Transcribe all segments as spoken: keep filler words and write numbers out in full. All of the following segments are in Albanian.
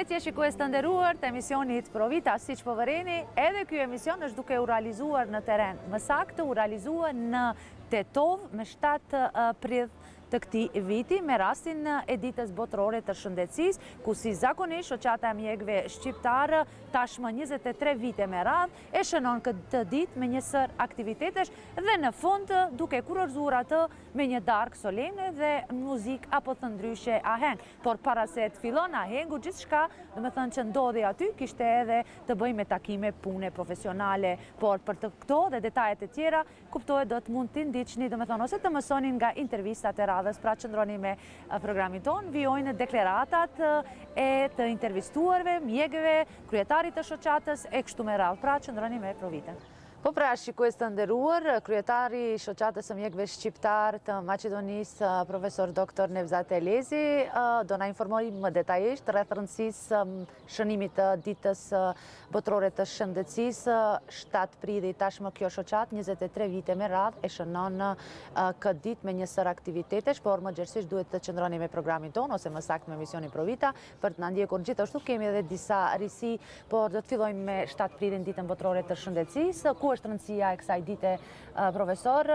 Përshëndetje shikues të nderuar të emisionit Provita, siç po vëreni, edhe ky emision është duke u realizuar në terren. Më saktë u realizua në Tetov me shtatë prill të këtij viti me rastin e ditës botërore të shëndetësisë, ku si zakonisht shoqata e mjekëve shqiptarë tashmë njëzet e tre vite me radhë e shënon këtë ditë me një sër aktivitetesh dhe në fund duke kurorzuar atë me një darkë solene dhe muzikë apo të ndryshe aheng. Por para se të fillon ahengu, gjithçka, do të thënë që ndodhi aty, kishte edhe të bëjë me takime pune profesionale, por për të këto dhe detajet e tjera, kuptohet do të mund të ndiqni, do të thënë ose të mësoni nga intervistat e radhës, pra qëndroni me programin ton, vijojnë deklaratat e të intervistuarve, mjekëve, kryetarit të shoqatës e kështu me radhë, pra qëndroni me Provita. Po pra, shikues të nderuar, kryetari i shoqatës së mjekëve shqiptar të Maqedonisë, profesor doktor Nevzat Elezi, do na informoj më detajisht rreth rëndësisë shënimit të ditës botërore të shëndetësisë. shtatë prilli tashmë kjo shoqatë njëzet e tre vite me radhë e shënon këtë ditë me një sër aktivitetesh, por më gjerësisht duhet të qëndroni me programin ton ose më saktë me emisionin Provita për të na ndjekur. Gjithashtu kemi edhe disa risi, por do të fillojmë me shtatë prillin, ditën botërore të shëndetësisë. Ku është rëndësia e kësaj dite, profesor,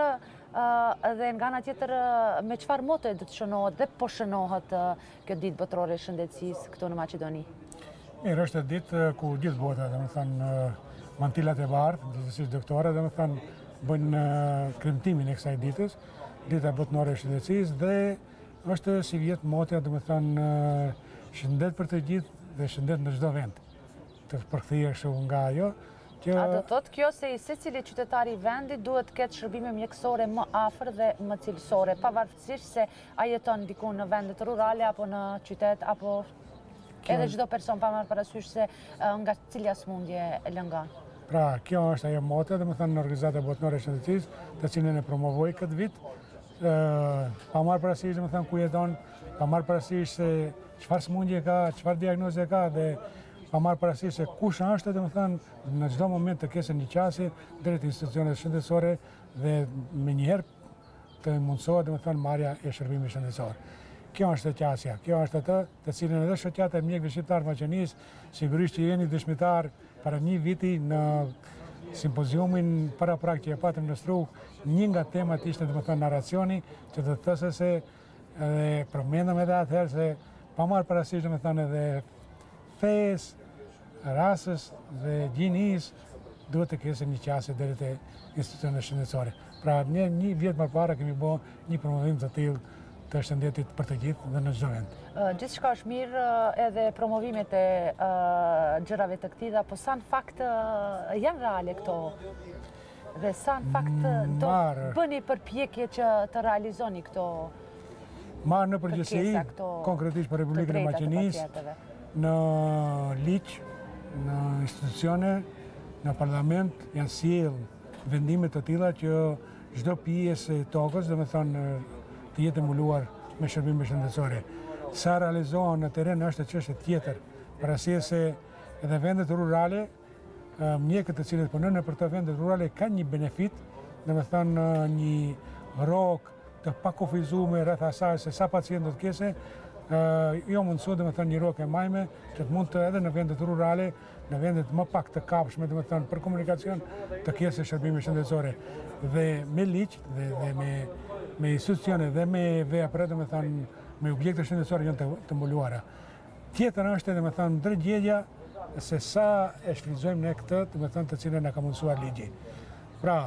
dhe nga ana tjetër me çfarë moto do të shënohet dhe po shënohet kjo ditë botërore e shëndetësisë këtu në Maqedoni? Mirë, është ditë ku gjithë bota, domethënë mantilat e bardhë, gjithsesi doktorët, domethënë bëjnë kremtimin e kësaj ditës, dita botërore e shëndetësisë, dhe është si vjet motja, domethënë shëndet për të gjithë dhe shëndet në çdo vend. Të përktheheshu nga ajo. A do thotë kjo se i secili qytetari i vendit duhet të ketë shërbime mjekësore më afër dhe më cilësore, pavarësisht se a jeton diku në vendet rurale apo në qytet, apo edhe çdo person pa marrë parasysh se nga cilja sëmundje lëngon. Pra, kjo është ajo moto, domethënë në organizata botërore e shëndetësisë, të cilën e promovoi këtë vit, pa marrë parasysh domethënë ku jeton, pa marrë parasysh se çfarë sëmundje ka, çfarë diagnoze ka dhe pa marrë parasysh se kush është, domethënë në çdo moment të kesë një qasje drejt institucioneve shëndetësore dhe menjëherë të mundsohet domethënë marrja e shërbimit shëndetësor. Kjo është qasja, kjo është atë të cilën edhe shoqata e mjekëve shqiptar të Maqedonisë, sigurisht që jeni dëshmitar para një viti në simpoziumin paraprak që e patëm në Strug, një nga temat ishte domethënë narracioni, që do të thosë se edhe përmendëm edhe atëherë se pa marrë parasysh domethënë edhe fesë, rasës dhe gjinis duhet të kese një qasje deri te institucionet shëndetësore. Pra një, një vjet më parë kemi bë një promovim të tillë të shëndetit për të gjithë dhe në çdo vend. Gjithçka është mirë, edhe promovimet e gjërave të këtilla, po sa në fakt janë reale këto? Dhe sa në fakt do bëni përpjekje që të realizoni këto marrë në përgjithësi, konkretisht për Republikën e Maqedonisë, në ligj, në institucione, në parlament, janë sjell vendime të tilla që çdo pjesë e tokës, domethënë, të jetë mbuluar me shërbime shëndetësore. Sa realizohen në terren është çështje tjetër, për arsye se edhe vendet rurale, mjekët të cilët punojnë për këto vende rurale kanë një benefit, domethënë një rrok të pakufizuar rreth asaj se sa pacient do të kese, jo mundësot, domethënë, një rrokë e majme, që të mund të edhe në vendet rurale, në vendet më pak të kapshme, domethënë, për komunikacion, të kese shërbime shëndetësore. Dhe me ligj, dhe, dhe me, me institucione, dhe me vepra, domethënë, me objekte shëndetësore janë të, të mbuluara. Tjetër është, domethënë, ndërgjegja se sa e shfrytëzojmë ne këtë, domethënë, të cilën na ka mundësuar ligji. Pra,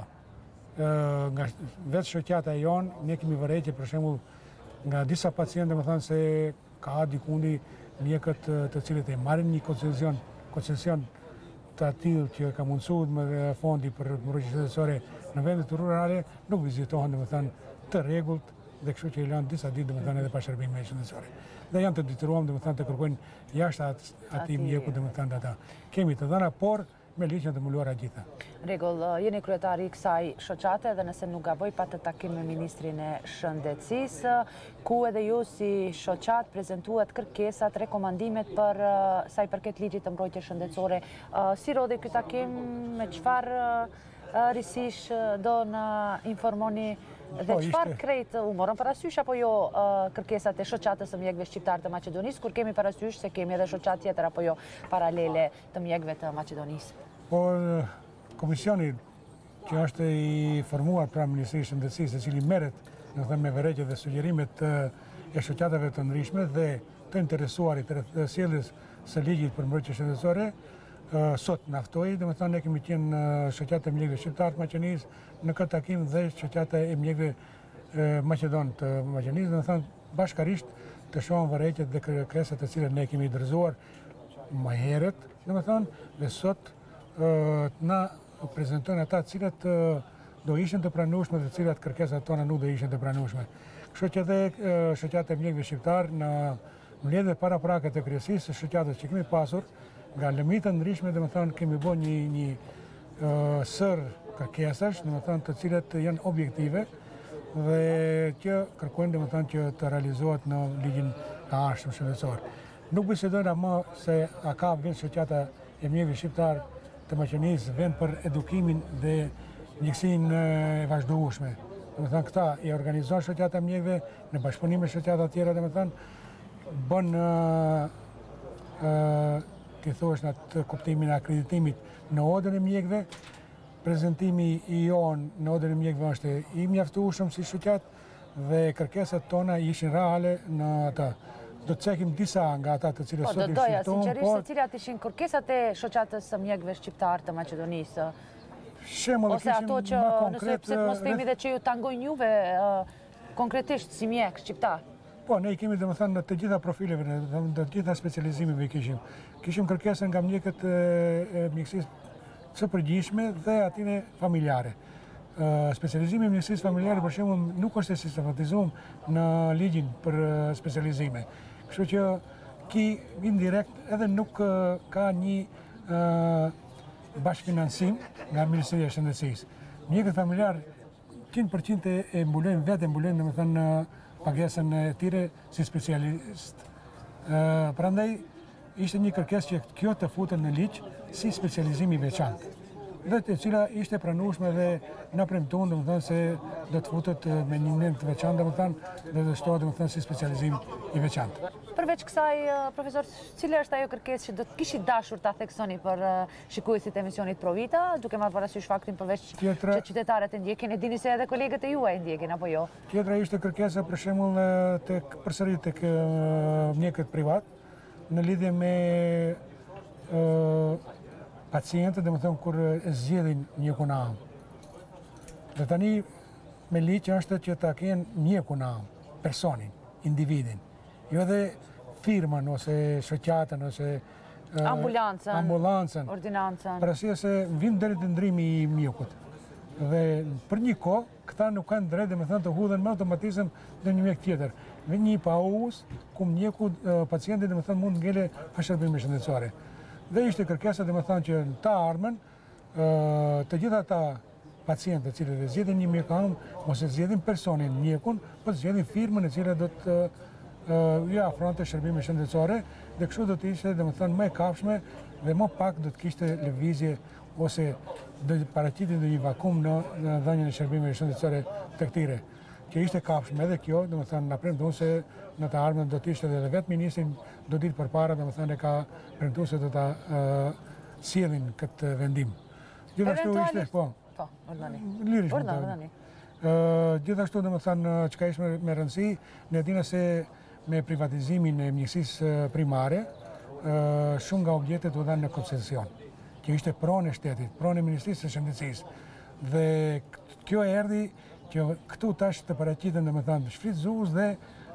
nga vetë shoqata e jonë, ne kemi vërejtje, për shembull, nga disa pacientë, domethënë se ka dikundi mjekët të cilët e marrin një koncesion, koncesion të atillë që ka mundsuar me fondi për mbrojtje shëndetësore në vendet rurale, nuk vizitohen domethënë të rregullt dhe kështu që i lënë disa ditë domethënë edhe pa shërbime shëndetësore. Dhe janë të detyruar domethënë të kërkojnë jashtë atij mjeku domethënë ata. Kemi të dhëna, por me ligj janë të mbuluara gjitha. Rregull, jeni kryetari i kësaj shoqate dhe nëse nuk gaboj patë takim me ministrin e shëndetësisë, ku edhe ju si shoqat prezantuat kërkesat, rekomandimet për sa i përket ligjit të mbrojtjes shëndetësore. Si rodhi ky takim, me çfarë risish do na informoni Dhe çfarë krejt u morën parasysh apo jo kërkesat e shoqatës së mjekëve shqiptar të Maqedonisë, kur kemi parasysh se kemi edhe shoqat tjetër apo jo paralele të mjekëve të Maqedonisë? Por komisioni që është i formuar pra Ministrisë së Shëndetësisë, i cili merret, do të them, me vërejtje dhe sugjerimet e shoqatave të ndryshme dhe të interesuarit të sjelljes së ligjit për mbrojtje shëndetësore, sot na ftoi, domethënë ne kemi qenë shoqata e mjekëve shqiptar të Maqedonisë në këtë takim dhe shoqata e mjekëve maqedon të Maqedonisë, domethënë bashkarisht të shohim vërejtjet dhe kërkesat të cilat ne kemi dorëzuar më herët, domethënë, dhe sot na prezantojnë ata të cilat do ishin të pranueshme dhe të cilat kërkesat tona nuk do ishin të pranueshme. Kështu që edhe shoqata e mjekëve shqiptar në mbledhjet paraprake të kryesisë së shoqatës që kemi pasur, nga lëmit të ndryshme, domethënë kemi bërë një një sër kërkesash, domethënë të cilat janë objektive dhe që kërkojnë domethënë që të realizohet në ligjin e arshëm shëndetësor. Nuk bisedojnë më se a ka vend shoqata e mjekëve shqiptar të Maqedonisë vend për edukimin dhe mjekësinë e vazhdueshme. Domethënë këta i organizojnë shoqata e mjekëve në bashkëpunim me shoqata të tjera, domethënë bën të thosh në atë kuptimin e akreditimit në odën e mjekëve. Prezentimi i jonë në odën e mjekëve është i mjaftueshëm si shoqat dhe kërkesat tona ishin reale në atë. Do të cekim disa nga ata të cilët sot i shqiptojnë. Po, do doja, sinqerisht, se cilat ishin kërkesat e shoqatës së mjekëve shqiptar të Maqedonisë? Ose ato që, nëse pse të mos themi dhe që ju tangojnë juve konkretisht si mjek shqiptar? Po, ne i kemi domethënë në të gjitha profileve, në të gjitha specializimeve i kishim. Kishim kërkesën nga mjekët e mjekësisë së përgjithshme dhe atine familjare. Specializimi i mjekësisë familjare, për shembull, nuk është e sistematizuar në ligjin për specializime. Kështu që ki indirekt edhe nuk ka një bashkëfinancim nga Ministria e Shëndetësisë. Mjekët familjar njëntër përqind e mbulojnë vetë, e mbulojnë domethënë pagesën e tyre si specialist. Prandaj ishte një kërkesë që kjo të futet në ligj si specializim i veçantë, dhe e cila ishte pranueshme dhe na premtuan domethënë se do të futet me një nem të veçantë domethënë dhe do shtohet domethënë si specializim i veçantë. Përveç kësaj, profesor, cila është ajo kërkesë që do të kishit dashur ta theksoni për shikuesit e emisionit Provita, duke marrë parasysh faktin përveç që qytetarët e ndjekin, e dini se edhe kolegët e juaj e ndjekin apo jo? Tjetra ishte kërkesa për shembull tek përsëri tek mjekët privat në lidhje me pacientët, domethënë kur e zgjedhin mjekun në anë. Dhe tani me ligj është që ta kenë mjekun në anë, personin, individin, jo edhe firmën ose shoqatën ose ambulancën, ambulancën, ordinancën. Për arsye se vjen deri te ndrimi i mjekut. Dhe për një kohë këta nuk kanë drejt domethënë të hudhen me automatizëm në një mjek tjetër. Me një pauz ku mjeku pacienti domethënë mund ngele pa shërbime shëndetësore. Dhe ishte kërkesa domethënë që në të ardhmen të gjitha ata pacientët që cilët e zgjedhin një mjek anë, mos e zgjedhin personin mjekun, por zgjedhin firmën e cila do të ju afronte shërbime shëndetësore, dhe kështu do të ishte domethënë më e kafshme dhe më pak do të kishte lëvizje ose do të paraqitet një vakum në dhënien e shërbimeve shëndetësore të këtyre. Që ishte kafshme edhe kjo, domethënë na premtuan se në të ardhmen do të ishte edhe vetë ministrin do ditë përpara, domethënë ka premtuar se do ta sjellin këtë vendim. Gjithashtu ishte, po. Po, ordani. Lirisht. Ordani. Gjithashtu domethënë çka ishte me rëndësi, ne dinë se me privatizimin e mjekësisë primare, shumë nga objektet u dhanë në koncesion, që ishte pronë e shtetit, pronë e Ministrisë së Shëndetësisë. Dhe kjo erdhi që këtu tash të paraqiten domethënë shfrytëzues dhe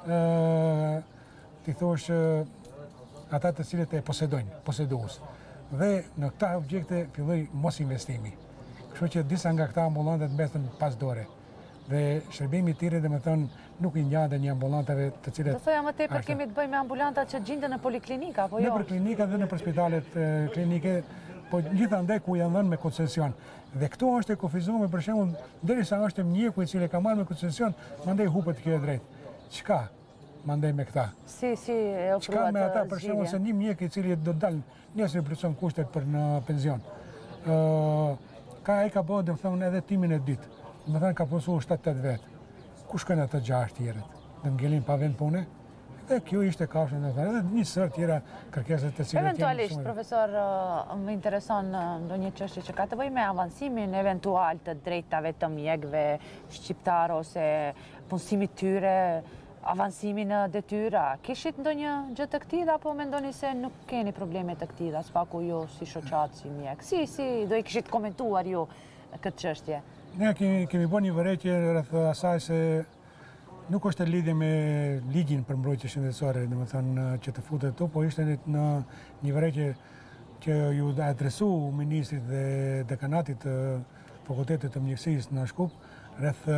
ti thosh ata të cilët e posedojnë, posedues. Dhe në këta objekte filloi mos investimi. Kështu që disa nga këta ambulante mbetën pas dore. Dhe shërbimi i tyre domethënë nuk i ngjaten një ambulantave të cilat. Do thoya më tepër kemi të bëjmë me ambulantat që gjenden në poliklinika apo jo? Në poliklinikat dhe në spitalet klinike, po gjithandaj ku janë dhënë me koncesion. Dhe këtu është e kufizuar për shembull, derisa është mjeku i cili ka marrë me koncesion, mandej hupet kjo e drejtë. Çka mandej me këta? Si si e ofruat? Çka me ata për shembull se një mjek i cili do të dalë nesër i plotson kushtet për në penzion. Ë ka ai ka bëu domethënë edhe timin e ditë. Domethënë ka punsuar shtatë tetë vjet. ku shkojnë ata gjashtë tjerët? Dhe ngelin pa vend pune? Dhe kjo ishte kafshë në edhe një sër tjera kërkeset të cilët eventualisht, profesor, më intereson ndonjë çështje që ka të bëjë me avansimin eventual të drejtave të mjekëve shqiptar ose punësimit tyre, avansimi në detyra. Kishit ndonjë gjë të këtilla apo mendoni se nuk keni probleme të këtilla, s'paku ju si shoqat, si mjek? Si, si, do i kishit komentuar ju këtë çështje? Ne kemi, kemi bërë një vërejtje rreth asaj se nuk është e lidhje me ligjin për mbrojtje shëndetësore, dhe më thënë që të futet tu, po ishte në një vërejtje që ju adresu ministrit dhe dekanatit të fakultetit të mjekësisë në Shkup rreth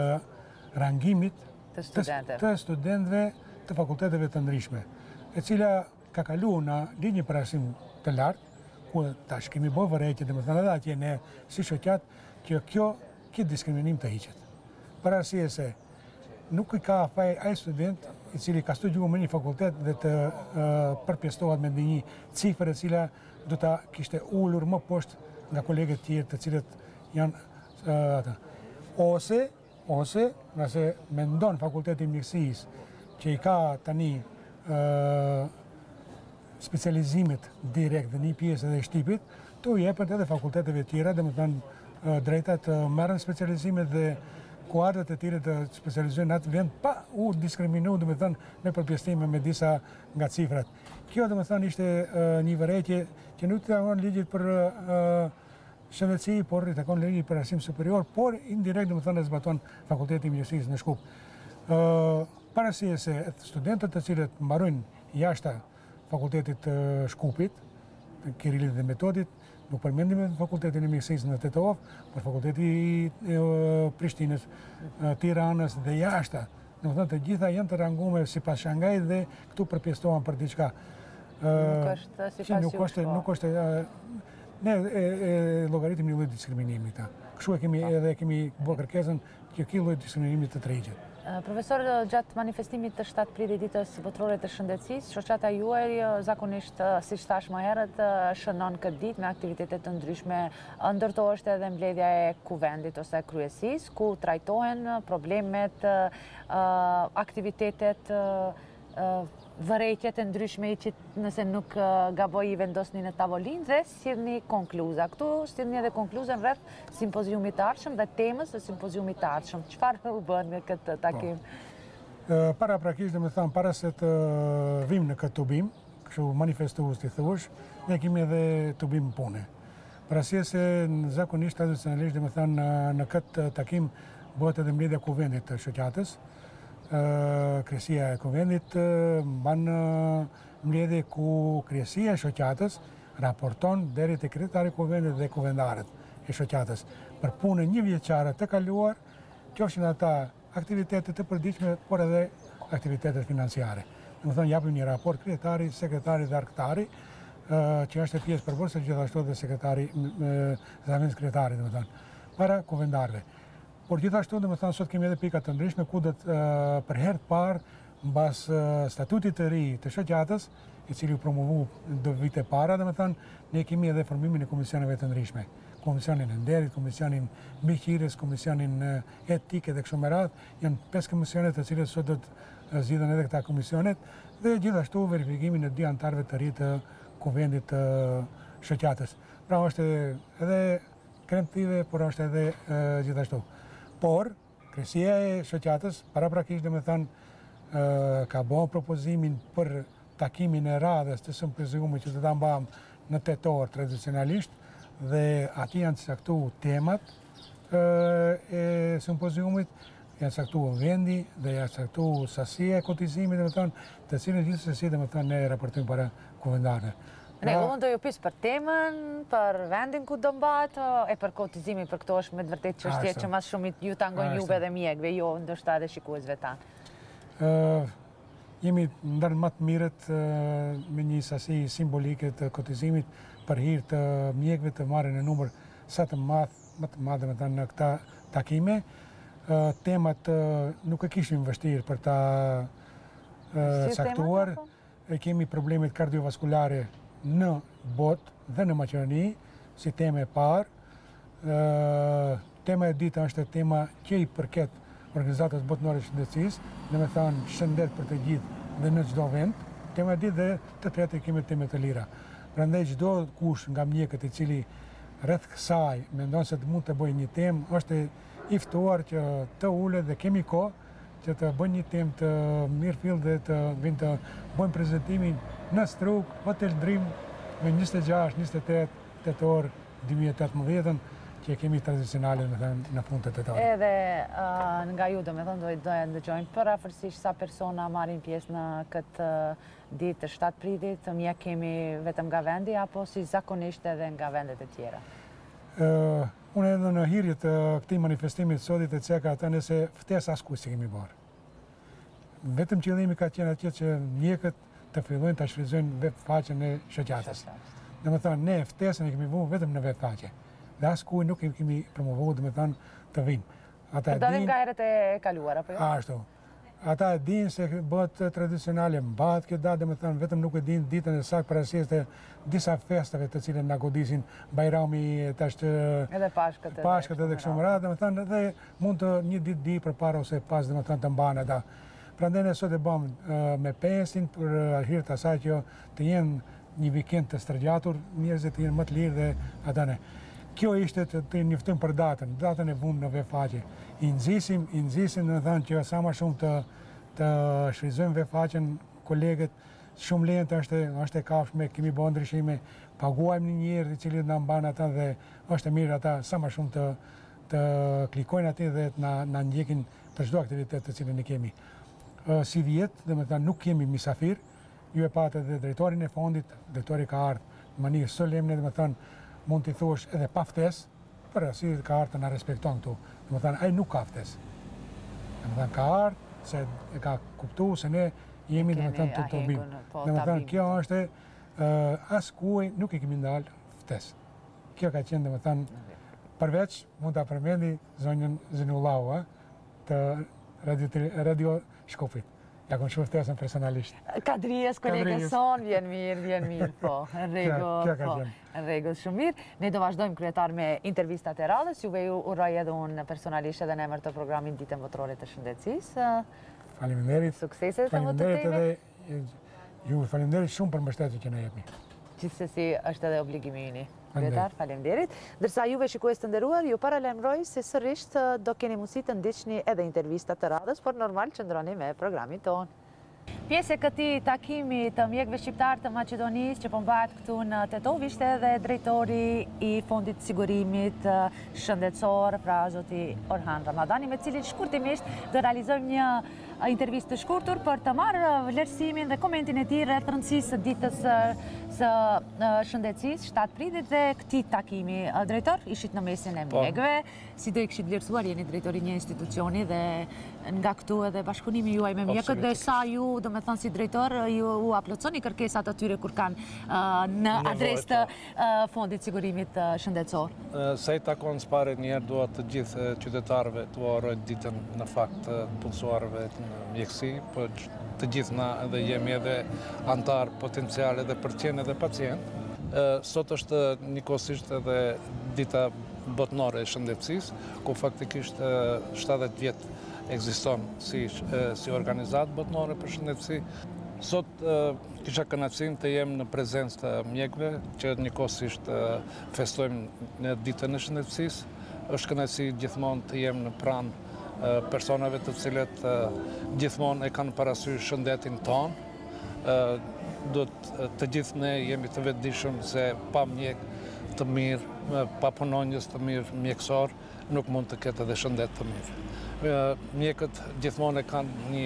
rangimit të studentëve të studentëve të fakulteteve të ndryshme, e cila ka kalu në linjë parasim të lartë, ku tash kemi bërë vërejtje, dhe më thënë edhe atje ne si shoqat, që kjo këtë diskriminim të hiqet. Për arsye se nuk i ka faj ai student i cili ka studiuar në një fakultet dhe të uh, përpjestohet me një cifër e cila do ta kishte ulur më poshtë nga kolegët tjerë të cilët janë uh, ata. Ose, ose, nëse mendon fakulteti i mjekësisë që i ka tani uh, specializimet direkt dhe një pjesë edhe shtipit, të u jepet edhe fakulteteve tjera, dhe më thënë uh, drejta të merren specializimet dhe kuadrat e tjere të specializuar në atë vend pa u diskriminu, dhe me thënë, me përpjestime me disa nga cifrat. Kjo, dhe me thënë, ishte uh, një vërejtje që nuk të takon ligjit për uh, shëndetësi, por i takon ligjit për arsim superior, por indirekt, dhe me thënë, e zbaton Fakulteti i Mjekësisë në Shkup. Uh, Parasije se studentët të cilët mbarojnë jashta Fakultetit të Shkupit, Kirilit dhe Metodit, nuk përmendim e Fakultetin e Mjekësisë në Tetov, por Fakulteti i Prishtinës, Tiranës dhe jashta. Në më thënë të gjitha janë të rangume si pas Shangaj dhe këtu përpjestohen për diçka. Nuk është si pas ju shko. Nuk është, ne llogaritim një lloj diskriminimi këta. Kështu e kemi edhe kemi bërë kërkesën që ky lloj diskriminimi të tregjet. Profesor, gjatë manifestimit të shtatë prillit ditës botërore të shëndetësisë, shoqata juaj zakonisht, si thash më herët, shënon këtë ditë me aktivitete të ndryshme. Ndërtohet edhe mbledhja e kuvendit ose kryesisë, ku trajtohen problemet, aktivitetet, vërejtjet e ndryshme që nëse nuk gaboj i vendosni në tavolinë dhe sillni konkluza. Këtu sillni edhe konkluzën rreth simpoziumit të ardhshëm dhe temës së simpoziumit të ardhshëm. Çfarë u bën në këtë takim? Para prakisht, dhe me thamë, para se të vim në këtë tubim, kështu manifestues të thuash, ne kemi edhe tubim pune. Për arsye se zakonisht tradicionalisht, dhe me thamë, në këtë takim bëhet edhe mbledhja kuvendit të shoqatës. Kryesia e kuvendit mban mbledhje ku kryesia e shoqatës raporton deri te kryetari i kuvendit dhe kuvendarët e shoqatës për punën një vjeçare të kaluar, qofshin ata aktivitete të përditshme, por edhe aktivitetet financiare. Do të thonë japim një raport kryetari, sekretari dhe arktari, që është pjesë përbërëse gjithashtu dhe sekretari, zavendës kryetari, do të thonë, para kuvendarëve. Por gjithashtu, dhe më thënë, sot kemi edhe pika të ndryshme, ku dhe për herë të parë, mbas statutit të ri të shoqatës, i cili u promovu do vite para, dhe më thënë, ne kemi edhe formimin e komisioneve të ndryshme. Komisionin e nderit, komisionin mbikëqyrjes, komisionin etike dhe kështu me radhë, janë pesë komisionet të cilët sot do të zgjidhen edhe këta komisionet, dhe gjithashtu verifikimin e dy anëtarëve të ri të kuvendit të shoqatës. Pra është edhe kremtive, por është edhe gjithashtu. Por, kryesia e shoqatës, paraprakisht, dhe me thënë, ka bërë propozimin për takimin e radhës të simpoziumit që të ta mbajmë në tetor tradicionalisht, dhe aty janë caktu temat e simpoziumit, janë caktu vendi dhe janë caktu sasia e kotizimit, dhe me thënë, të cilën gjithsesi, dhe me thënë, ne raportojmë para kuvendarëve. Ne, unë do ju pisë për temën, për vendin ku do mbahet, e për kotizimin, për këto është me të vërtet çështje që mas shumit ju tangojnë juve dhe mjekve, jo ndoshta edhe shikuesve tanë. Jemi ndër më të mirët me një sasi simbolike të kotizimit për hir të mjekve të marrin në numër sa të madh, më të madh, domethënë në këta takime. Temat nuk e kishim vështirë për ta caktuar. E kemi problemet kardiovaskulare në botë dhe në Maqedoni, si teme e parë. Tema e dytë është tema që i përket organizatës botërore të shëndetësisë, dhe me thënë shëndet për të gjithë dhe në çdo vend, kemi ditë dhe të tretë kemi teme të lira. Prandaj çdo kush nga mjekët i cili rreth kësaj mendon se mund të bëjë një temë, është i ftuar që të ulet dhe kemi kohë që të bëjnë një temë të mirëfill dhe të vinë të bëjnë prezantimin në Struk, Hotel Dream me njëzet e gjashtë njëzet e tetë tetor dy mijë e tetëmbëdhjetë që kemi tradicionale në fund të tetorit. Edhe nga ju do me thënë dojtë dojë ndëgjojnë për afërsisht sa persona marrin pjesë në këtë ditë të shtatë pridit, mjek kemi vetëm nga vendi apo si zakonisht edhe nga vendet e tjera? Unë edhe në hirjet të këtij manifestimit sotit e ceka ata nëse ftesë askuj si kemi bërë. Vetëm qëllimi ka qenë atje që mjekët të fillojnë të shfrytëzojnë web faqen e shoqatës. Dhe me thënë, ne ftesën e kemi vënë vetëm në web faqe. Dhe askuj nuk kemi promovuar, dhe me thënë, të vinë. Të dalim ka herët e kaluar, apo jo? Ashtu. Ata e dinë se bëhet tradicionale, mbahet kjo datë, dhe me thënë, vetëm nuk e dinë ditën e saktë për arsye të disa festave të cilën na godisin Bajrami, tash të edhe Pashkët edhe Pashkët edhe kështu me radhë, dhe me thënë, edhe mund të një ditë di përpara ose pas, dhe me thënë, të mbahen ata. Prandaj ne sot e bëm me pesin për hir të asaj që të jenë një vikend të stërgjatur, njerëzit të jenë më të lirë dhe ata ne. Kjo ishte të të njoftojmë për datën, datën e vunë në web faqe. I nxisim, i nxisim në thënë që sa më shumë të të shfrytëzojmë web faqen kolegët, shumë lehtë është është e kafshme, kemi bërë ndryshime, paguajmë një njerëz i cili na mban ata dhe është e mirë ata sa më shumë të të klikojnë aty dhe na na ndjekin për çdo aktivitet të cilin ne kemi. Si vjetë, dhe me thënë nuk kemi misafir, ju e patë edhe drejtorin e fondit, drejtori ka ardhë në mënyrë solemne, dhe me thënë mund t'i thush edhe pa ftesë, për arsye ka ardhë të na respekton këtu. Dhe me thënë, ai nuk ka ftesë. Dhe me thënë, ka ardhë, se e ka kuptu se ne jemi dhe me thënë të të bimë. Dhe me thënë, kjo është, as kuj nuk i kemi ndalë ftesë. Kjo ka qenë, dhe me thënë, përveç mund t'a përmendi zonjën Zinullau, të radio Shkopit. Ja kom shumë ftesën personalisht. Kadrijes, kolegës son, vjen mirë, vjen mirë, po. Në rregull, po. Në rregull, shumë mirë. Ne do vazhdojmë kryetar me intervistat e radhës. Juve ju uroj edhe unë personalisht edhe në emër të programit Ditën Botërore të Shëndetësisë. Faleminderit. Sukseset të më të teme. Faleminderit edhe ju faleminderit shumë për mbështetjen që na jepni. Gjithsesi është edhe obligimi yni. Kryetar, faleminderit. Ndërsa juve shikues të nderuar, ju paralajmëroj se sërish do keni mundësi të ndiqni edhe intervistat të radhës, por normal qëndroni me programin tonë. Pjesë e këtij takimi të mjekëve shqiptar të Maqedonisë që po mbahet këtu në Tetov ishte edhe drejtori i Fondit të Sigurimit Shëndetësor, pra zoti Orhan Ramadani, me cilin shkurtimisht do realizojmë një intervistë të shkurtur për të marrë vlerësimin dhe komentin e tij rreth rëndësisë së ditës së shëndetësisë shtatë pridit dhe këtij takimi. Drejtor, ishit në mesin e mjekëve, si do i kishit vlerësuar, jeni drejtori një institucioni dhe nga këtu edhe bashkëpunimi juaj me mjekët dhe sa ju, do me thënë si drejtor, ju u aploconi kërkesat atyre kur kanë në adres të Fondit Sigurimit Shëndetësor? Sa i takon së pare njerë duhet të gjithë qytetarëve të uarojnë ditën në fakt të punësuarëve në mjekësi, për të gjithë na edhe jemi edhe antar potenciale dhe për qenë edhe pacient. Sot është njëkohësisht edhe dita botërore e shëndetësisë, ku faktikisht shtatëdhjetë vjet ekziston si, si organizatë botërore për shëndetësi. Sot kisha kënaqësinë të jem në prezencë të mjekëve, që njëkohësisht festojmë në ditën e shëndetësisë. Është kënaqësi gjithmonë të jem në pranë personave të cilët gjithmonë e kanë parasysh shëndetin tonë. Do të gjithë ne jemi të vetëdijshëm se pa mjek të mirë, pa punonjës të mirë mjekësor, nuk mund të ketë edhe shëndet të mirë. Mjekët gjithmonë e kanë një,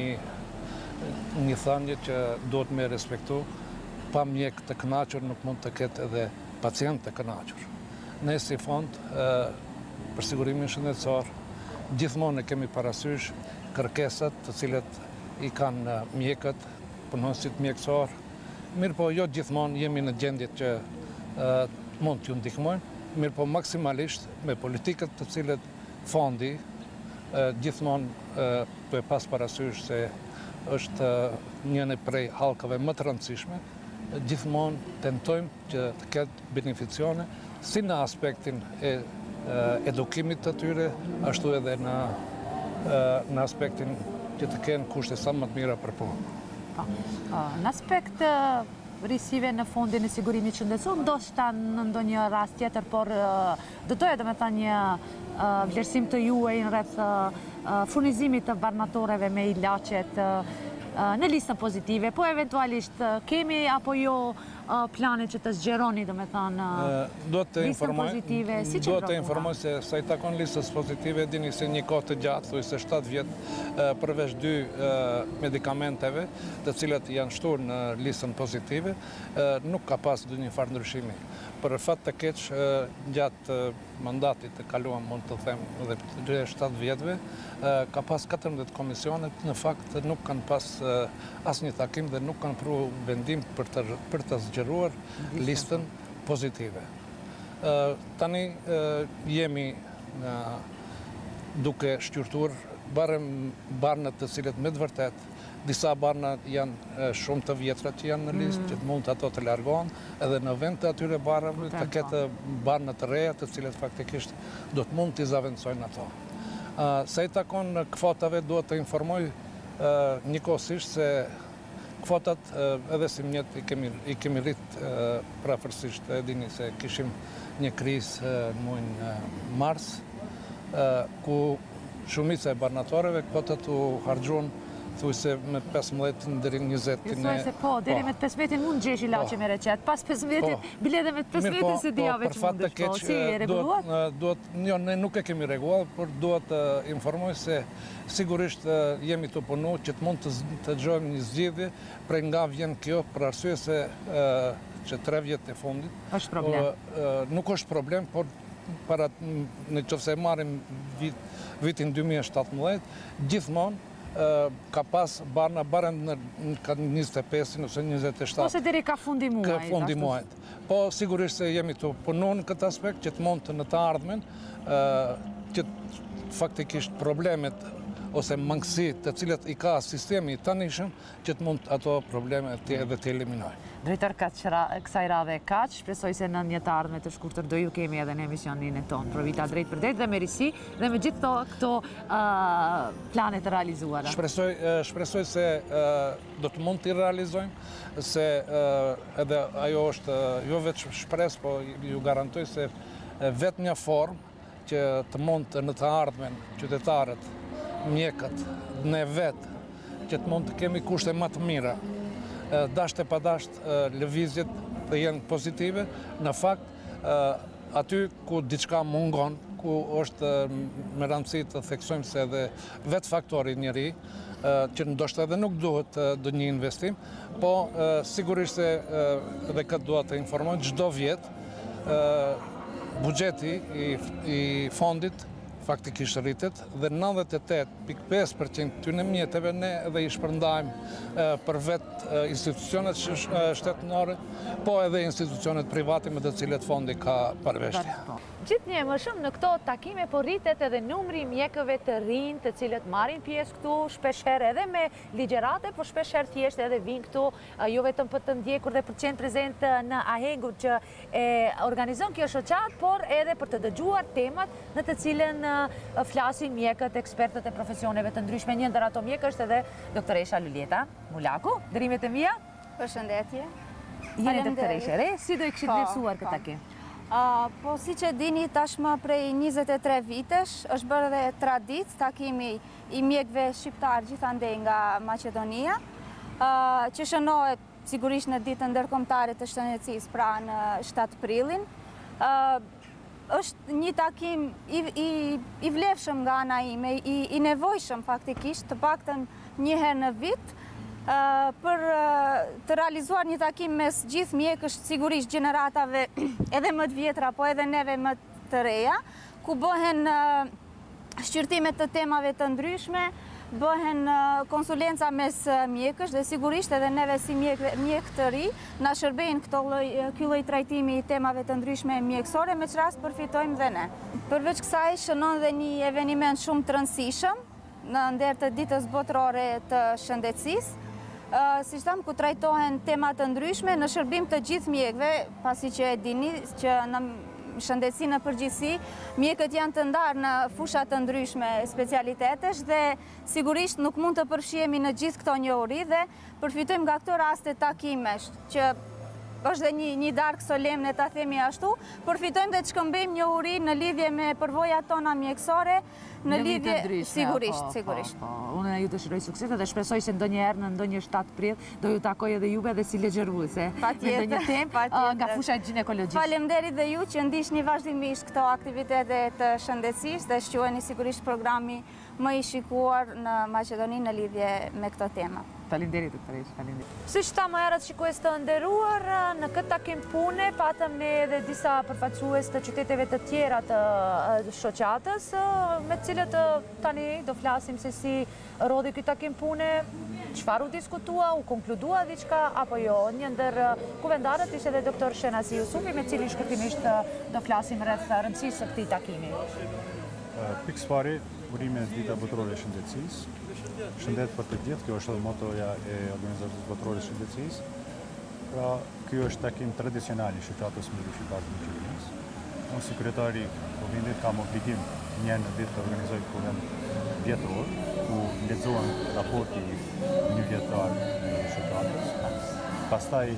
një thënie që duhet me respektu, pa mjek të kënaqur nuk mund të ketë edhe pacient të kënaqur. Ne si fond për sigurimin shëndetësor, gjithmonë e kemi parasysh kërkesat të cilët i kanë mjekët, punonësit mjekësor. Mirë po, jo gjithmonë jemi në gjendje që mund t'ju ndihmojmë, mirë po maksimalisht me politikët të cilët fondi gjithmonë të e pas parasysh se është njëne prej halkave më të rëndësishme, gjithmonë tentojmë që të ketë beneficione si në aspektin e edukimit të tyre, ashtu edhe në në aspektin që të kenë kushte sa më të mira për punë. Në aspekt rrisive në fondin e sigurimit shëndetësor, ndoshta në ndonjë rast tjetër, por dëtoja dhe me tha një vlerësim të juaj në rreth furnizimit të barnatoreve me ilaqet në listën pozitive, po eventualisht kemi apo jo planet që të zgjeroni, dhe me thanë, listën pozitive, si që do të informoj se sa i takon listës pozitive, dini se një kohë të gjatë, thuj se shtatë vjetë, përveç dy medikamenteve, të cilët janë shtur në listën pozitive, nuk ka pas dë një farë ndryshimi. Për fat të keq, gjatë mandatit të kaluam, mund të them, dhe shtatë vjetëve, ka pas katërmbëdhjetë komisionet, në fakt nuk kanë pas as një takim dhe nuk kanë pru vendim për të zgjeruar listën pozitive. Tani jemi duke shqyrtuar barnët të cilët me të vërtet, disa barna janë shumë të vjetra që janë në listë, që mund të ato të largohen, edhe në vend të atyre barnave të ketë barna të reja, të cilët faktikisht do të mund të izavendsojnë ato. Se i takon kvotave, duhet të informoj njëkohësisht se kvotat edhe si mjet i kemi rritë prafërsisht, e dini se kishim një krizë në muajin mars, ku shumica e barnatoreve kvotat u harxhuan thuj se me pesëmbëdhjetë deri në njëzet. Ju thuaj se po, deri me të pesëmbëdhjetin mund gjesh ilaqe me recet, pas pesëmbëdhjetit, bilede me të pesëmbëdhjetin se dia veç mundesh, po, si e reguluat? Jo, ne nuk e kemi reguluar, por duhet të informoj se sigurisht jemi të punu që të mund të gjojmë një zgjidhje, prej nga vjen kjo për arsye se që tre vjetë e fundit. është problem? Nuk është problem, por në qofse marrim vitin dy mijë e shtatëmbëdhjetë, gjithmonë ka pas barna barën në njëzet e pesë ose njëzet e shtatë. Ose deri ka fundi muajt. Ka fundi muajt. Po, sigurisht se jemi të punu në këtë aspekt, që të mund të në të ardhmen, që faktikisht problemet ose mangësi të cilët i ka sistemi i tanishëm, që të mund ato probleme edhe të eliminoj. Drejtor kësaj radhe kaq, shpresoj se në një të ardhme të shkurtër do ju kemi edhe në emisionin e tonë, për vita drejt për drejt dhe me risi dhe me gjithë këto planet të realizuara. Shpresoj se do të mund të realizojmë, se edhe ajo është jo veç shpres, po ju garantoj se vetë një formë që të mund të në të ardhmen qytetarët, mjekët, ne vetë, që të mund të kemi kushte më të mira, dasht e pa dasht lëvizjet dhe jenë pozitive, në fakt aty ku diçka mungon, ku është me rëndësi të theksojmë se edhe vetë faktori njëri, që ndoshta edhe nuk duhet dë një investim, po sigurisht se edhe këtë duhet të informojnë, çdo vjet buxheti i fondit faktikisht rritet dhe nëntëdhjetë e tetë pikë pesë përqind të në mjetëve ne edhe i shpërndajmë për vetë institucionet shtetënore, po edhe institucionet private me të cilët fondi ka përveshtje. Gjithë një më shumë në këto takime, po rritet edhe numri mjekëve të rinj të cilët marrin pjesë këtu, shpesher edhe me ligjerate, po shpesher thjesht edhe vinë këtu, jo vetëm për të ndjekur dhe për të qenë prezent në ahengur që e organizon kjo shoqat, por edhe për të dëgjuar temat në të cilën flasin mjekët, ekspertët e profesioneve të ndryshme. Një ndër ato mjekë është edhe doktoresha Luljeta Mulaku. Dërimet e mia. Përshëndetje. Jeni doktoreshe re, si do i kishit vlerësuar këtë takim? Po, si që dini, tashmë prej njëzet e tre vitesh, është bërë dhe tradit, takimi i mjekëve shqiptarë gjithandej nga Macedonia, që shënohet sigurisht në ditën ndërkombëtare të shëndetësisë, pra në shtatë prilin. është një takim i vlefshëm nga ana ime, i nevojshëm faktikisht, të paktën një herë në vit, për të realizuar një takim mes gjithë mjekësh, sigurisht gjeneratave edhe më të vjetra, po edhe neve më të reja, ku bëhen shqyrtimet të temave të ndryshme, bëhen konsulenca mes mjekësh dhe sigurisht edhe neve si mjek të ri na shërbejnë ky lloj trajtimi i temave të ndryshme mjekësore, me që rast përfitojmë dhe ne. Përveç kësaj shënon dhe një eveniment shumë të rëndësishëm në nder të ditës botërore të shëndetësisë, si që thamë, ku trajtohen tema të ndryshme në shërbim të gjithë mjekëve, pasi që e dini që në shëndetësi në përgjithësi. Mjekët janë të ndarë në fushat të ndryshme specialitetesh dhe sigurisht nuk mund të përfshihemi në gjithë këto njohuri dhe përfitojmë nga këto raste takimesh që është dhe një, një darkë solemne, ta themi ashtu, përfitojmë dhe të shkëmbejmë njohuri në lidhje me përvojat tona mjekësore, në lidhje sigurisht, sigurisht. Unë ju dëshiroj sukses dhe shpresoj se ndonjëherë në ndonjë shtat prill do ju takoj edhe juve dhe si legjëruese me ndonjë temë nga fusha ginekologjisë. Faleminderit dhe ju që ndiqni vazhdimisht këto aktivitete të shëndetësisë dhe shquheni sigurisht programi më i shikuar në Maqedoni në lidhje me këto tema. Faleminderit, doktoresh, faleminderit. Siç ta më herët shikues të nderuar, në këtë takim pune patëm ne edhe disa përfaqësues të qyteteve të tjera të shoqatës, me të cilët tani do flasim se si rodhi ky takim pune, çfarë u diskutua, u konkludua diçka apo jo. Një ndër kuvendarët ishte edhe doktor Shenazi Jusufi, me cilin shkurtimisht do flasim rreth rëndësisë së këtij takimi. Pikë pari, urime dita botërore e shëndetësisë. Shëndet për të gjithë, kjo është edhe motoja e Organizatës Botërore të Shëndetësisë. Pra, ky është takim tradicional i shoqatës mbi shqiptarët në Maqedoni. Unë si kryetari i Kuvendit kam obligim një herë në vit të organizoj kuvend vjetor, ku lexohen raporti një vjetar i shoqatës. Pastaj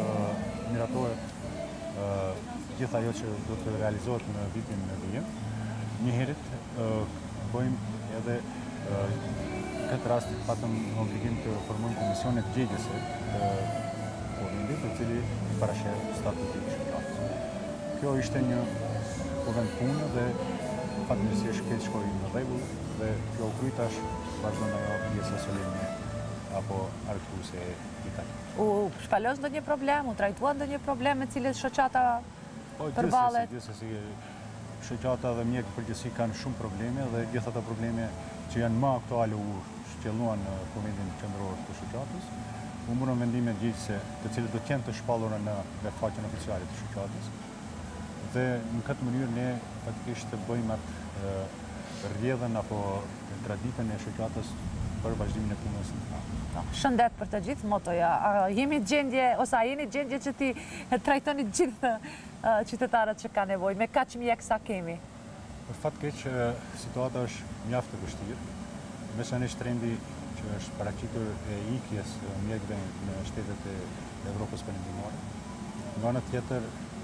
miratohet gjithë ajo që do të realizohet në vitin e vijim. Një herët bëjmë edhe këtë rast patëm obligim të formojmë komisionet gjegjëse të Kuvendit, i cili i parasheh statutin e shoqatës. Kjo ishte një kuvend pune dhe fatmirësisht këtë shkoi në rregull dhe kjo u kryi tash vazhdon ajo pjesa solemne apo argëtuese e takimit. U shpalos ndonjë problem, u trajtua ndonjë problem me cilët shoqata përballet? Gjithsesi, shoqata dhe mjekët përgjithësi kanë shumë probleme dhe gjithë ato probleme që janë më aktuale u shqelluan në Kuvendin Qendror të shoqatës. U morën vendime gjegjëse, të cilët do të jenë të shpallura në faqen oficiale të shoqatës. Dhe në këtë mënyrë ne faktikisht bëjmë atë rrjedhën apo traditën e shoqatës për vazhdimin e punës. Shëndet për të gjithë, motoja. Jemi gjendje, ose a jeni gjendje që ti trajtoni gjithë qytetarët që ka nevojë, me kaq mjek sa kemi? Për fat keq, situata është mjaft e vështirë, veçanërisht trendi që është paraqitur e ikjes mjekëve në shtetet e Evropës Perëndimore. Nga ana tjetër,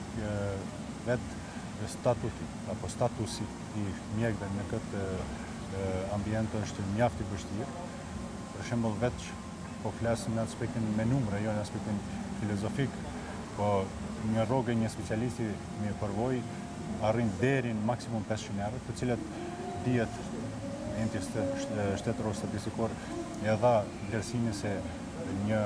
vetë statuti apo statusi i mjekëve në këtë ambient është mjaft i vështirë. Për shembull, vetë po flasim në aspektin me numre, jo në aspektin filozofik, po një rrogë një specialisti me përvojë arrin deri në maksimum pesëqind euro, të cilët dihet entës shtetëror statistikor e dha vlerësimin se një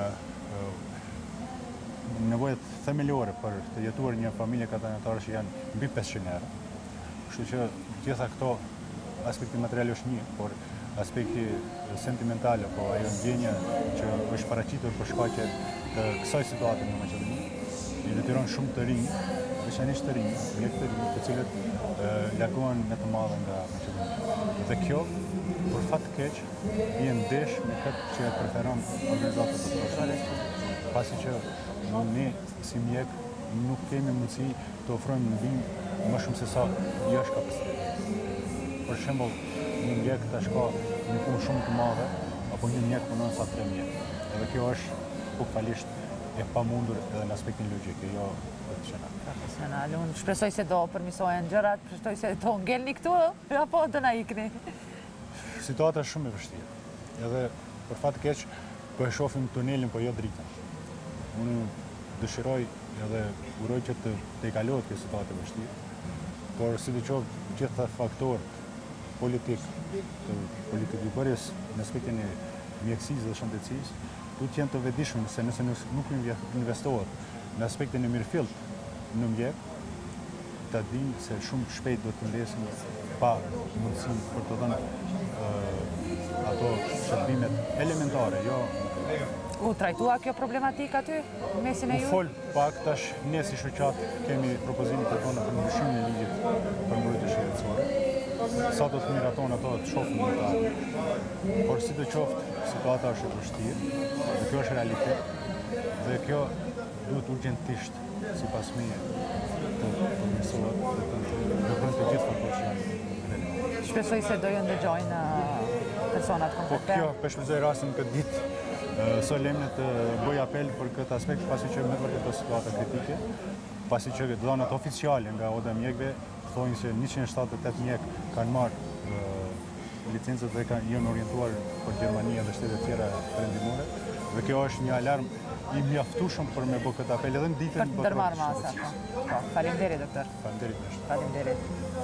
nevojat themelore për të jetuar një familje katanatare që janë mbi pesëqind euro. Kështu që gjitha këto aspekti material është një, por aspekti sentimental apo ajo ndjenja që është paraqitur për shkaqe të kësaj situate në Maqedoni i detyron shumë të rinj, veçanërisht të rinj, mjekë të rinj, të cilët largohen me të madhe nga Maqedonia. Dhe kjo, për fat të keq, i ndesh me këtë që e preferon organizata botërore, pasi që ne si mjek nuk kemi mundësi të ofrojmë ndihmë më shumë se sa jashtë kapacitetit. Për shembull, një mjek tash ka një punë shumë të madhe, apo një mjek punon sa tre mjekë. Edhe kjo është bukfalisht e pamundur edhe në aspektin logjik, jo profesional. Profesional. Unë shpresoj se do përmirësohen gjërat, shpresoj se do ngelni këtu apo do na ikni. Situata është shumë e vështirë. Edhe për fat të keq po e shohim tunelin, po jo dritën. Unë dëshiroj edhe uroj që të tejkalohet kjo situatë e vështirë, por sidoqoftë gjitha faktorët politik të politikëbërjes në aspektin e mjekësisë dhe shëndetësisë duhet të jenë të vetëdijshëm se nëse nuk investohet në aspektin e mirëfillt në mjek, ta dinë se shumë shpejt do të ndesin pa mundësinë për të dhënë ato shërbimet elementare, jo. U trajtua kjo problematik aty, mesin e ju? U fol pak, tash ne si shoqat kemi propozime të tona për ndryshimin e ligjit për mbrojtje shëndetësore. Sa do të miraton ato të shohim në ta. Por sidoqoftë, situata është e vështirë, dhe kjo është realitet, dhe kjo duhet urgjentisht, sipas meje, të përmirësohet dhe të të gjithë faktorë që janë. Shpresoj se do ju ndëgjojnë personat Po kompetente. kjo përshfrytëzoj rastin këtë ditë solemne të bëj apel për këtë aspekt, pasi që me vërtet është situata kritike, pasi që dhënat oficiale nga Oda Mjekëve thonë se njëqind e shtatëdhjetë e tetë mjek kanë marrë licencët dhe kanë janë orientuar për Gjermania dhe shtete tjera perëndimore, dhe kjo është një alarm i mjaftueshëm për me bë këtë apel edhe në ditën për të ndërmarrë masa. Po, faleminderit doktor. Faleminderit. Faleminderit.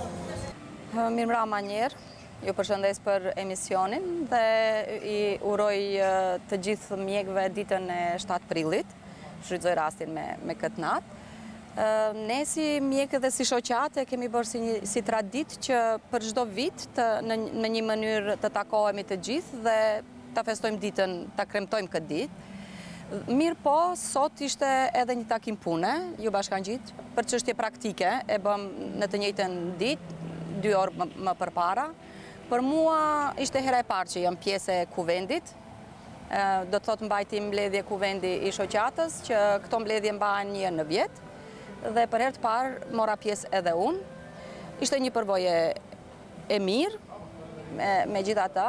Mirëmbrëma njerë, ju përshëndes për emisionin dhe i uroj të gjithë mjekëve ditën e shtatë prillit, shfrytëzoj rastin me, me këtë natë. Ne si mjekë dhe si shoqate kemi bërë si, një, si tradit që për çdo vit të, në, në një mënyrë të takohemi të gjithë dhe ta festojmë ditën, ta kremtojmë këtë ditë. Mirë po, sot ishte edhe një takim pune, ju bashkangjit, për çështje praktike, e bëm në të njëjtën ditë, dy orë më, më përpara. Për mua ishte hera e parë që jam pjesë e kuvendit, do të thotë mbajti mbledhje kuvendi i shoqatës, që këto mbledhje mbahen një në vjetë, dhe për herë të parë mora pjesë edhe unë. Ishte një përvojë e mirë, me, me gjitha ta.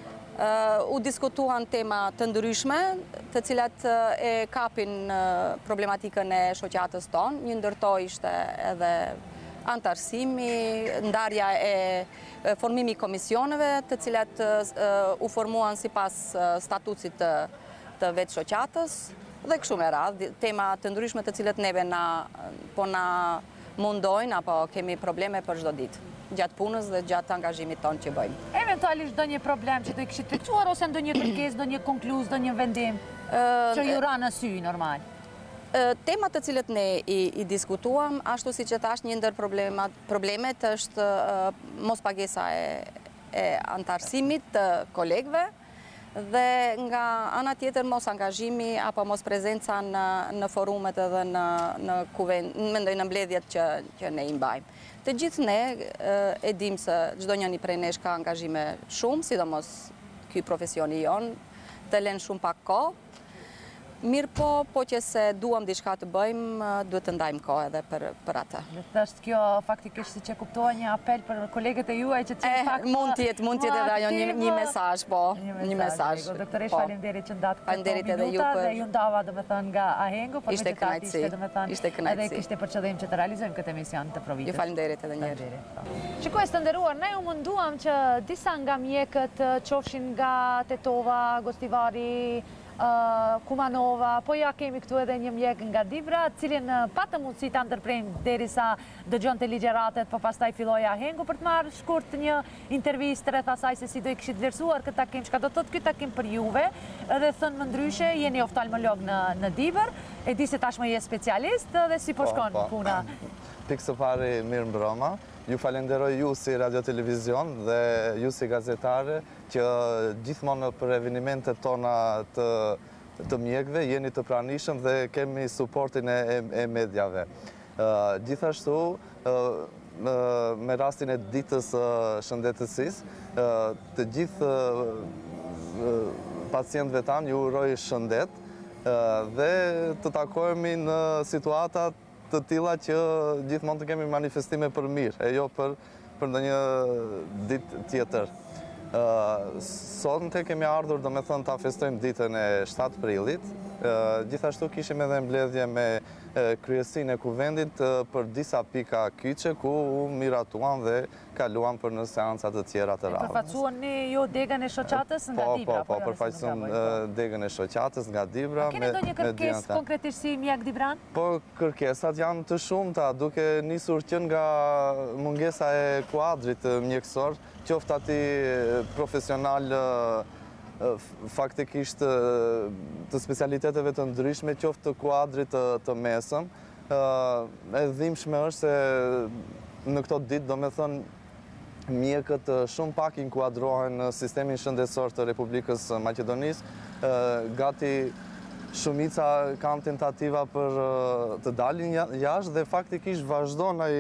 Uh, u diskutuan tema të ndryshme, të cilat uh, e kapin uh, problematikën e shoqatës tonë. Një ndërto ishte edhe antarësimi, ndarja e, e formimi komisioneve, të cilat uh, u formuan sipas uh, statutit të, të vetë shoqatës, dhe kështu me radhë, tema të ndryshme të cilat neve na, po na mundojnë, apo kemi probleme për çdo ditë, gjatë punës dhe gjatë angazhimit tonë që bëjmë. Eventualisht do një problem që të i kishit të këtuar, ose ndo një kërkes, do një konkluz, do një vendim, që ju ra në sy, normal? Temat të cilët ne i, i diskutuam, ashtu si që thash, një ndër problemet, problemet është uh, mos pagesa e, e antarësimit të kolegëve, dhe nga ana tjetër mos angazhimi apo mos prezenca në, në forumet edhe në, në kuvend, mendoj në mbledhjet që, që ne i mbajmë. Të gjithë ne e dim se çdo njëri prej nesh ka angazhime shumë, sidomos ky profesioni jon, të lën shumë pak kohë. Mirë po, po që se duam diçka të bëjmë, duhet të ndajmë kohë edhe për, për atë. Dhe thështë kjo faktikisht si që kuptoha një apel për kolegët e juaj që të eh, pak mund tjetë, mund tjetë edhe ajo një, një mesazh, po, një mesazh. Doktoresh, po. Faleminderit që ndatë këto minuta për... dhe ju ndava dhe me thënë nga Ahengu, por ishte kënaqësi, ishte kënaqësi. Edhe kishte për qëllim që të realizojmë këtë emision të Provitës. Ju faleminderit edhe njëherë. Shikues të nderuar, ne u munduam që disa nga mjekët qofshin nga Tetova, Gostivari, Uh, Kumanova, po ja kemi këtu edhe një mjek nga Dibra, cilin uh, patë mundësi të ndërprejmë derisa dëgjon të ligjeratet, po pastaj filloj Ahengu për të marrë shkurt një intervistë rreth asaj se si do i kishit vlerësuar këtë takim, çka do të thotë ky takim për juve, edhe thënë më ndryshe, jeni oftalmolog në, në Dibër, e di se tashmë je specialist dhe si po shkon po, po. puna. Pikë së pari mirë mbrëma. Ju falenderoj ju si radio televizion dhe ju si gazetare që gjithmonë për evenimentet tona të, të mjekëve jeni të pranishëm dhe kemi suportin e, e mediave. Uh, gjithashtu, uh, uh, me rastin e ditës uh, shëndetësisë, uh, të gjithë uh, pacientëve tanë ju uroj shëndet uh, dhe të takohemi në situatat të tilla që gjithmonë të kemi manifestime për mirë, e jo për, për ndonjë ditë tjetër. Uh, Sonte kemi ardhur, do me thënë, ta festojmë ditën e shtatë prillit. Uh, gjithashtu kishim edhe mbledhje me uh, kryesinë e kuvendit uh, për disa pika kyçe ku u miratuam dhe kaluam për në seancat të tjera të radhës. Përfaqësuan ju degën e shoqatës nga po, Dibra? Po, po, përfaqësuam uh, degën e shoqatës nga Dibra. A keni ndonjë kërkesë konkretisht si mjek Dibran? Po, kërkesat janë të shumta, duke nisur që nga mungesa e kuadrit mjekësor, qoftë ati profesional faktikisht të specialiteteve të ndryshme, qoftë të kuadrit të, të mesëm. E dhimbshme është se në këto ditë, do me thënë, mjekët shumë pak inkuadrohen në sistemin shëndetësor të Republikës Maqedonisë. Gati shumica kanë tentativa për të dalin jashtë dhe faktikisht vazhdon ai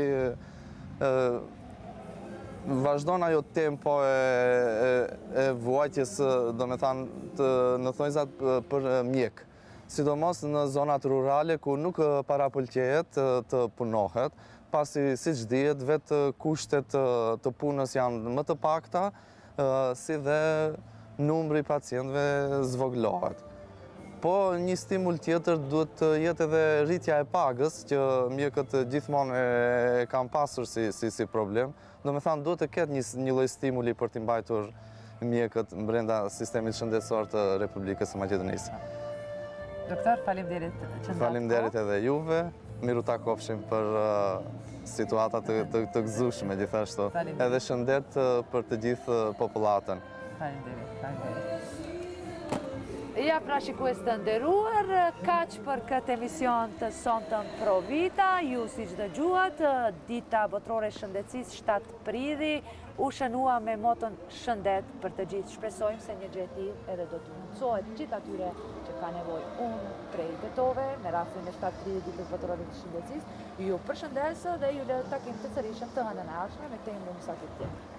vazhdon ajo tempo e, e, e vuajtjes, do me thanë, të në thonjzat për mjek. Sidomos në zonat rurale ku nuk parapëlqejet të punohet, pasi si që dihet, vetë kushtet të punës janë më të pakta, si dhe numri pacientëve zvoglohet. Po një stimul tjetër duhet të jetë edhe rritja e pagës, që mjekët gjithmonë e kanë pasur si, si, si problem. Do me thanë, duhet të ketë një, një lloj stimuli për t'i mbajtur mjekët brenda sistemit shëndetësor të Republikës së Maqedonisë. Doktor, faleminderit që ndat. Faleminderit edhe juve. Miru takofshim për uh, situata të, të, të gëzueshme gjithashtu. Edhe shëndet uh, për të gjithë popullatën. Faleminderit, faleminderit. Ja, pra shikues të nderuar, kaq për këtë emision të sonte Pro Vita. Ju siç dëgjuat, dita botërore e shëndetësisë shtatë prilli u shënua me moton shëndet për të gjithë. Shpresojmë se një gjë e tillë edhe do të mundsohet gjithë atyre që ka nevojë. Unë prej Tetove, me rastin e shtatë prillit ditës botërore të shëndetësisë, ju përshëndes dhe ju le takim të sërish të hënën e ardhshme me këtë një musafir tjetër.